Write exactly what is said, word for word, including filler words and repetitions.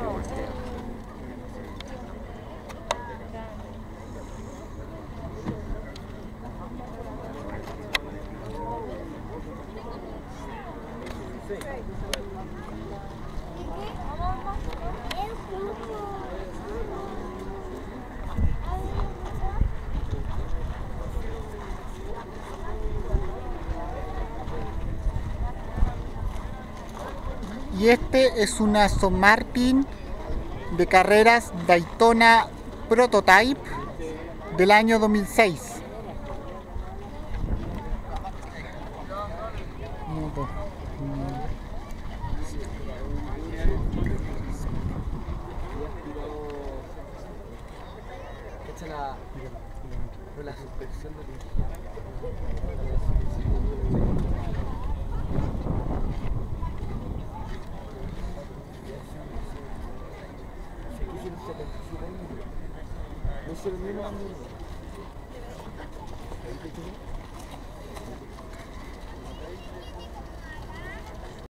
Y este es un Aston Martin de carreras Daytona Prototype del año dos mil seis. La suspensión de no es el mismo.